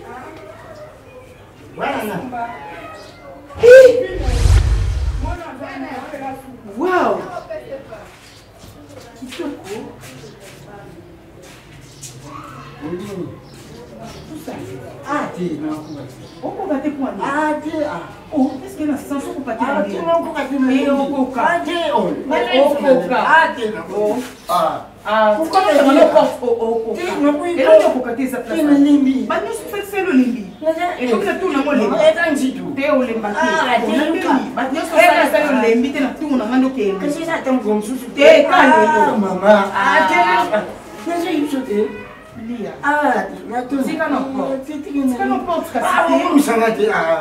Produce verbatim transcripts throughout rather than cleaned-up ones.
Voilà là. Wow. Kitoko. Ah, tu non. On peut battre pour aller. Ah, tu ah. Oh, est-ce que la sensation pour battre? Ah, tu non pour battre. Mais on peut pas. Ah, tu oh. Ah, tu non. Ah. Ah, pourquoi tu ne pas porte au au? Tu ne peux pas cocater sa place. Tu me limbi. Bah nous fait c'est le limbi. Et comme ça tout le monde limbi. Et quand tu tout. T'es au limbi. Ah, tu limbi. Bah nous fait ça le limbi, t'es tout le monde OK. Que c'est ça ton comme sous. T'es calme maman. Ah, tu non. Mais j'ai sauté. Lia. Ah, tu tu c'est quand on porte. C'est quand on porte ça. Ah, on s'en va dire. Ah.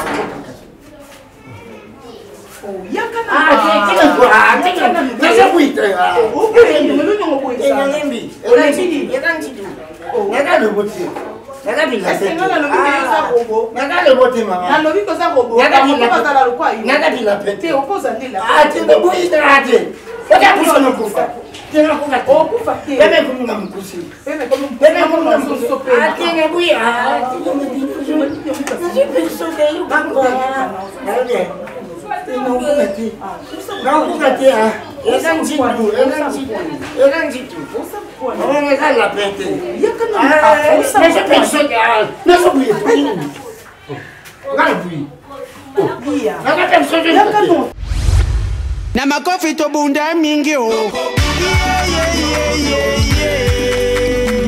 Oh, il y a quand ah, tu tu ah, tu tu mais c'est oui, ah. Oh, mais nous nous on peut ça. Et limbi. Et quand tu et quand tu tout. Oh, regarde le botier. Regarde la tête. Regarde le botier maman. Na lobi ko za robo. Regarde la tête. Na lo kwa yo. Regarde la tête. Te opose à la. Ah, tu me bouilles de la tête. Regarde pour ça non pour ça. Tu n'as pas fait. Oh, pour faire. Bébé comme nous coucher. Bébé comme bébé comme nous sauter. Ah, tu me bouilles. Ah, tu me dis je je peux sauter ou pas quoi. Regarde. Non, vous mettez. Non, vous mettez hein. Et quand tu tout, et quand tu tout. Et quand tu tout. On regarde la tête. Il y a quand ah, mais je peux sauter. Ne s'oublie pas. Regarde oui. Lia. Regarde sauter. Il y a quand na makofi to bunda mingi o yeah yeah yeah yeah yeah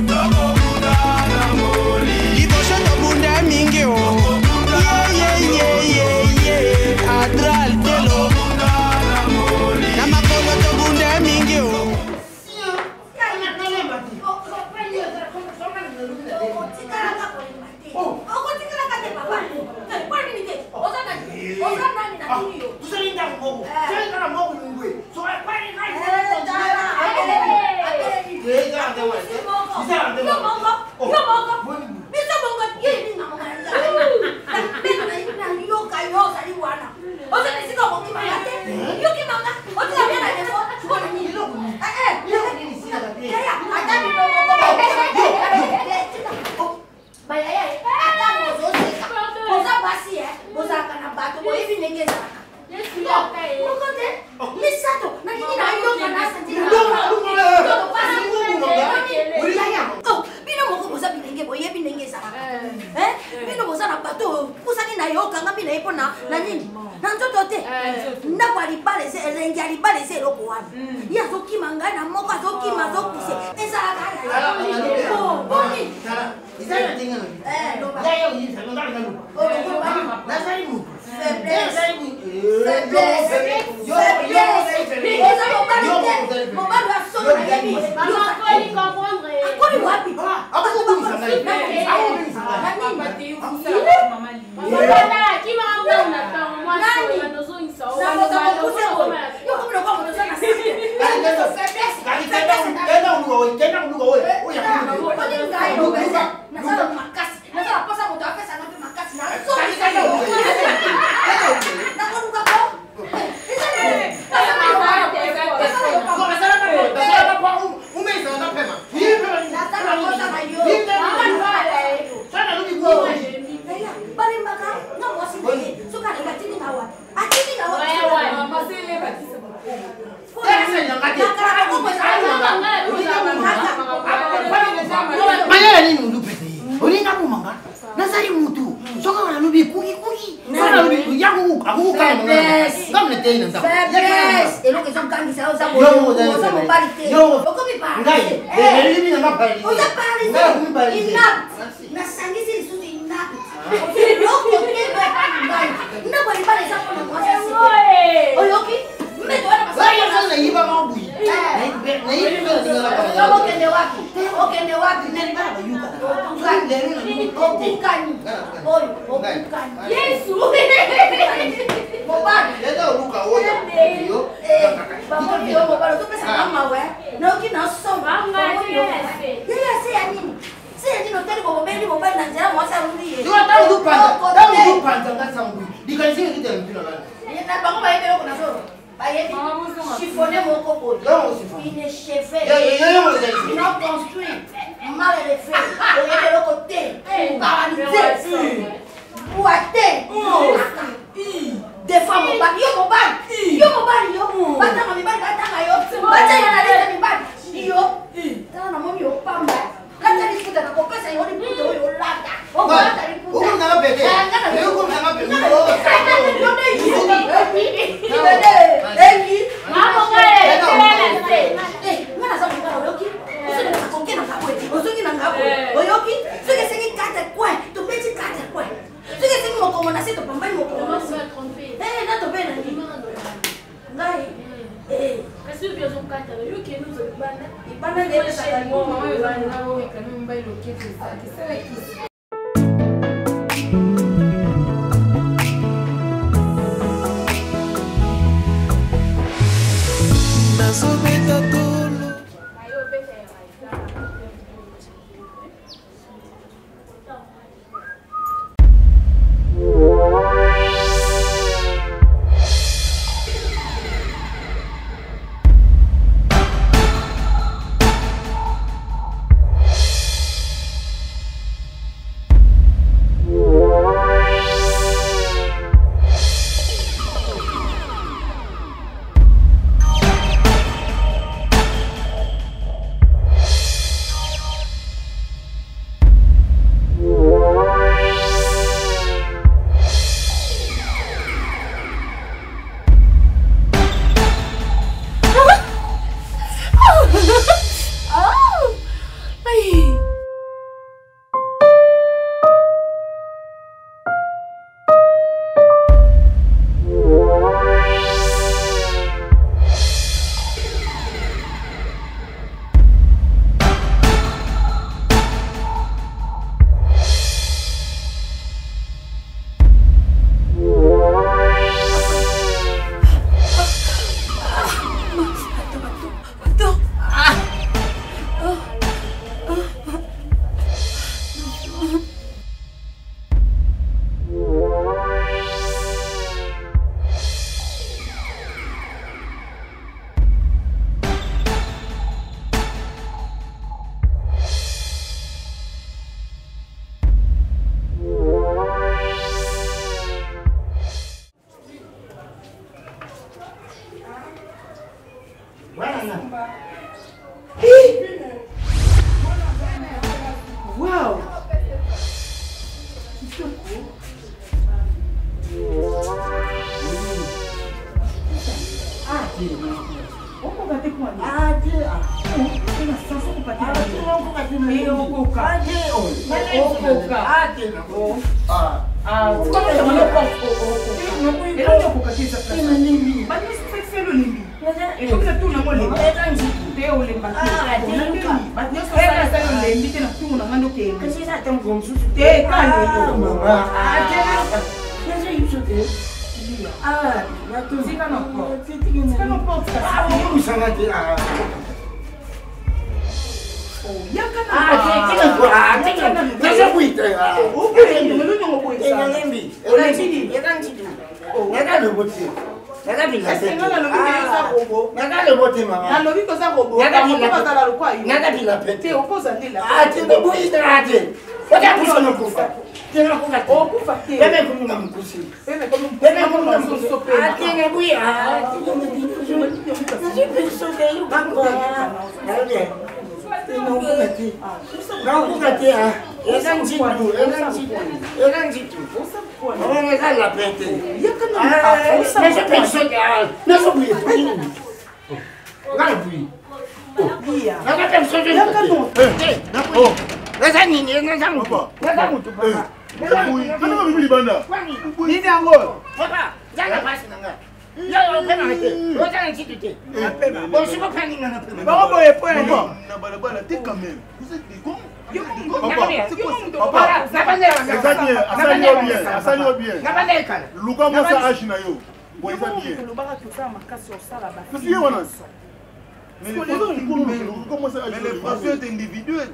libosho to bunda mingi o yeah yeah yeah yeah yeah adral telo na makolo to bunda mingi o chiffonner mon coco. Il est chauffé. Il est construit. Mal est fait. Il est de l'autre côté. Paralysé. Des fois, mon bal, yo mon bal, yo mon bal, yo. Batanga mi bal, batanga yo. Batanga na leta mi bal, yo. Tana na mami yo pamba. Lata ni futa na kopesa yo ni puto yo lata. O lata ni puta. Uko na bebe. Yo ko na bebe. Yo ne yi. Bebe, eki. Mamo ngale, tele. Eh, ngana sa mbala yoki. Usone na kokena ngabo eti. Usone na ngabo. Oyoki, suke singi kata kwa, to beti kata kwa. Suke singi moko mona seto pambani moko mona. Eh, na to bena ni. Ngai. Eh, kasi vyo zonkata yo ki nous bana. Ibana ngene sa mo mama yo bana na wo kana mbai lo ki sa. Kisele kisi. Nasobeta tolo. Wow! Mais les passions individuelles.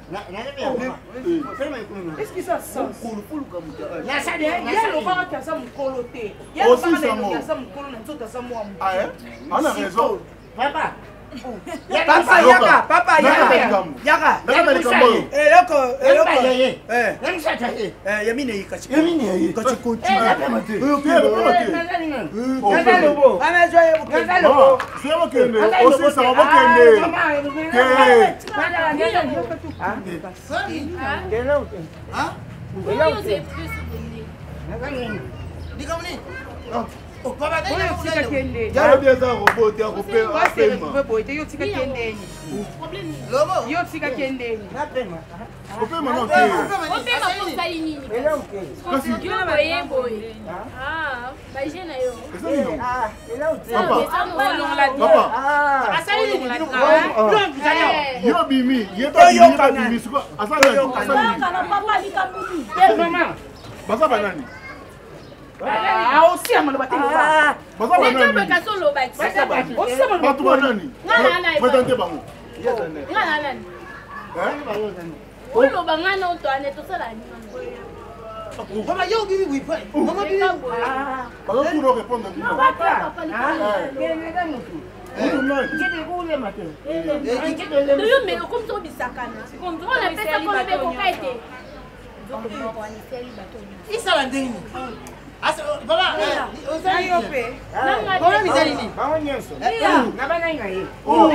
Est-ce que ça sens? Il y a ça, il y a le bar qui a ça mon coloté. Il y a le bar qui a ça mon colon, tout à ça moi. Ah hein? On a raison. Papa. Papa Yaka, papa Yaka. Yaka. Yaka. Eloko, eloko. ye. Eh. Nani sasa ye? Eh, yamine yikachi. Yamine ye. Kachi koti. Eh, na pema te. Eh, okay, okay. Nani nani? Nani lobo? Ana joye buke. Nani lobo? C'est ok ne. Aussi ça va kende. Ke. Nani nani yo katu. Ah. Kela uke. Ah? Kela uke. Nani? Dikamni. Oh, papa, oyo tika kende Ya bien ça robot ya couper wa se retrouver boy te yo tika kende Lobo. yo tika kende Na pema. couper maintenant Ope que mafuta nini? Kela uke. kasi Yo boye boye. Ah, baje na yo. Ah, kela uke. papa papa Ah. Asali ni bino ko. yo bimi ye ba bimi ba bimi siko asala asala Kana papa likamudi. Eh, maman. basa banani ah aussi amana bateli Ah. basa banani Ka solo bati. aussi amana batu banani présenter bango Ngana nani? hein Olo bangana otwane to sala ni. Papa, yo bibi oui pa. Mama bibi. Ah. basa pour répondre Papa. Ah. Kele nga mutu. mutu nani Kele kule mate. Do yo me comme to bisakana. Comme to na pesa ko be ko kaite. Donc mo ko ni seri bato. Isala ndeni. Asa papa, osali ayo pe Nanga Bona mizali ni. Bango nyonso. Eh. Na bana ngai.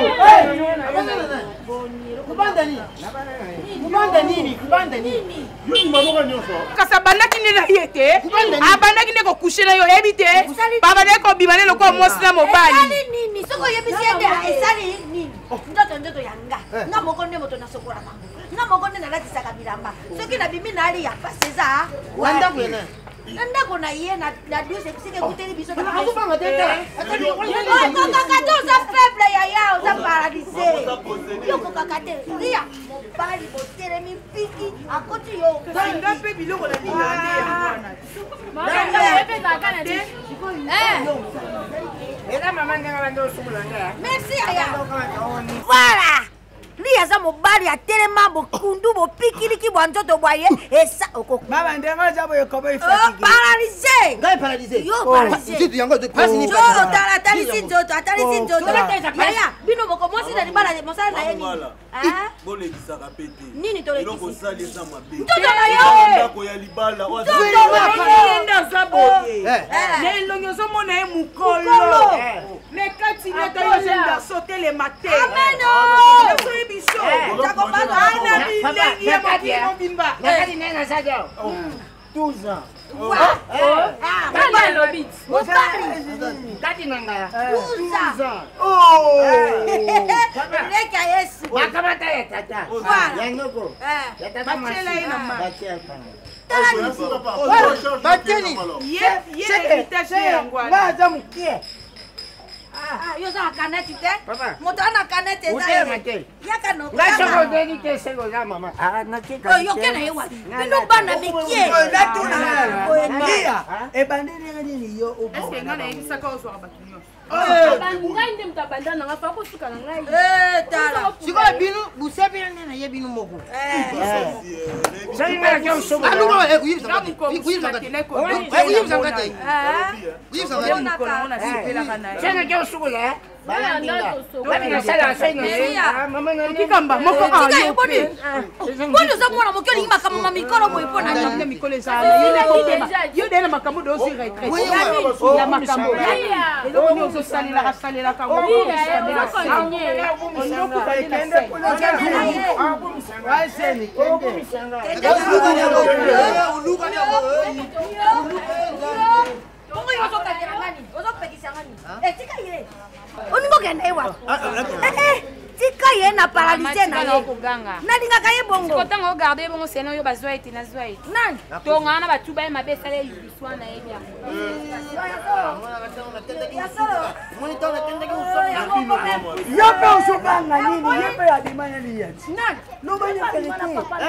Kubanda ni. Na bana ngai. Kubanda nini? Kubanda nini? yo mamoka nyonso kasa bandaki nde na ye te abandaki nde kokushe na yo oyebi te babandaki kobima nde lokola mwasi na mobali Esali nini? Soko yebisi ende esali nini? Ndoto ndoto yanga. Nga moko nde moto na sokola nango. Nga moko nde nalatisaka bilamba. Soki na bimi nali ya paseza. Wanda kwena. Ndako na ye na na douze bisike kuteli biso na. Akubanga tete. Atali Oh, kakate oza faible yaya oza paralysé. Yo kokakate. Ria mobali botelemi piki akoti yo. nga mpe biloko na linga nde yango wana Mama be ka kana te. Eh, Ela mama ndanga bando sukula nga. merci yaya. Voilà. Ria za mobali atelema bokundu bopikiliki bwa nzoto bwa ye esa okoko. baba ndenga jabo yokobo Oh, paralysé. Ngai paralysé. Yo paralysé. Nzitu yango de pasi ni Jo pasi. otala atalisi nzoto atalisi nzoto. Yaya bino moko mwasi na libala mosala na ye nini? Ah? bolekisaka pe te Nini tolekisi? eloko osali eza mabe Nzoto na yo. ndako ya libala ye nde aza boye Eh. na elongi ozomona ye Mokolo. mokolo me kati neta yo ozenda sotelema te Amen. osoyi biso Papa, ana bilengi ya makili mobimba Nakati nena saja. douze ans. Ah, Bana lobit. mobali. Kati nanga. douze ans. oh Leka Yesu. Wakamata ya tata. Voilà. Yanoko. Eh. Ya tata masi. batiela ye na ma Batia pana. Bateni. ye ye héritage ye yango wana Baza mukie. Ah, yo za kaneti te? Papa. Moto ana kaneti za. Ute mate. Yaka no. La soko deni te sego la mama. Ah, na tika. Oh, yo kena ye wapi? Bino bana mikie. Lia ebandeli nini yo est-ce obo que nga nayebisaka ozwaka bato nyonso Ngai nde mutabanda na nga fa ko suka na ngai. Eh, tala. Sikoyo binu busebi na ye binu moko. Eh. Sari mara kyo soko. Aluka eh kuyibisa nga kati. mokomusi Kuyibisa kati. nakende Eh kuyibisa kati. Ah. Kuyibisa ye kati. mokolo ngo nasepelaka na ye Sanga kyo soko la. Bana ndo so. Babi na sala sala. Meria. Mama na okikamba moko Tika ye ayo boni. pe Boni za mwana mokyo lingi makamo ma mikoro mo ipona nde na. mikolo ezala yo nde kobema yo nde na makambo de ozwi retraite ya makambo eloko nde ozosalelaka salelaka ngo waseni kende Uluka ni Bongo yo zo kakira ngani? Ozo pekisa ngani? Eh, tika ye. Oni mo kende wa. Eh eh. Tika ye na paralysé na ye. Nalingaka ye bongo. Kotango garder bongo seno yo bazwa ete na zwa ete. Nani? To ngana batuba ye mabe sala yibiswa na ye bia. yope usobanga nini yepe adimanya liyati Nani? lobanya pelete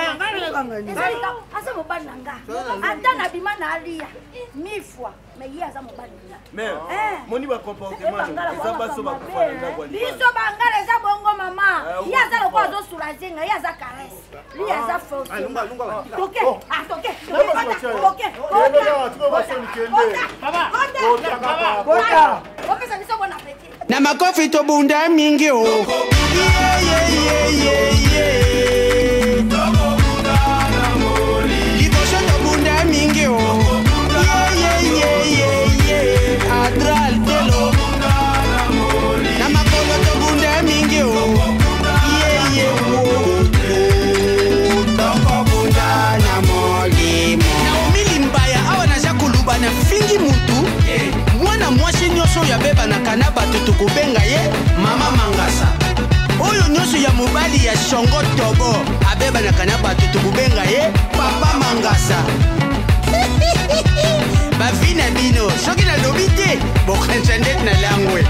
Asa mobali na nga. Ata na bima na alia. Mille fois. Mais ye aza mobali na nga. mais Eh. moni bacomportement eza baso bakofana ndako ya libala Biso bangala eza bongo mama. Ye aza lokola azosulazenga, ye aza caresse. Lui aza force. Toke, ah toke. Toke. kota Opesa biso bon appétit. Na makofi tobunda mingi o. Yeah, yeah, yeah, yeah, yeah. tukubenga ye Papa Mangasa. Bavina bino, soki na lobi te, bokhensendet na langwe.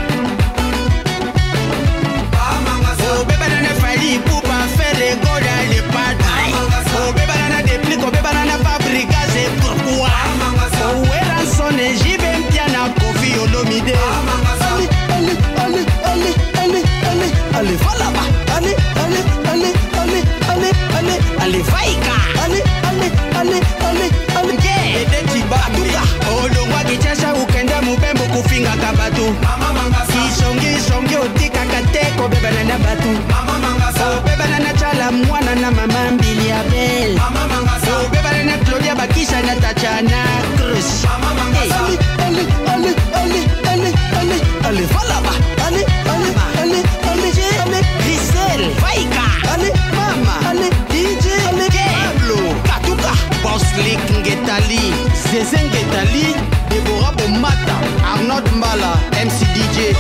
Obeba na fali pour pas faire les goda les padres. Obeba na déplique, obeba na fabrica, c'est pourquoi. Owera sonne, j'y vais m'tiana Kofi Olomide. Allez, allez, allez, allez, allez, allez, va là-bas. Allez, allez, allez, allez, allez, allez, allez, vaïka. Allez, allez, allez, allez, allez, yeah. Ede Tibatuka. Olongwa kichasha ukenda mubembo kufinga kabatu. Kisongi, songi, otika kateko, obeba na batu. Obeba na chala mwana na mama mbili ya bel. Obeba na Claudia Bakisha na Tachana Cruz. Allez, allez, allez, allez, allez, allez, allez, va là-bas. Allez, allez, allez, allez, allez, Grisel, Vaïka. Allez, mama, allez, D J, allez, Pablo, Katuka, Boss Lick Ngetali, Zezé Ngetali, Deborah Bomata, Arnold Mbala, M C D J.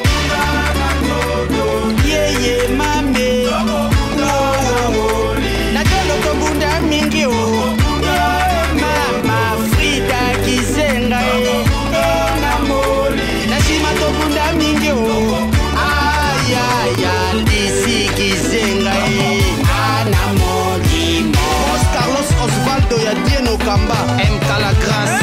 Yeah, yeah, mame. Nakelo tobunda mingi o. Mama Frida Kizenga e. Nashima tobunda mingi o. Ay, ay, ay, Lisi Kizenga e. Ana Molimo. Carlos Osvaldo ya Dieno Kamba. M. Calagrace.